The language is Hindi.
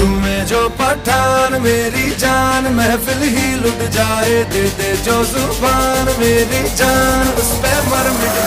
में जो पठान मेरी जान महफिल ही लुट जाए, दे दे जो जुबान मेरी जान उस पे मर मिट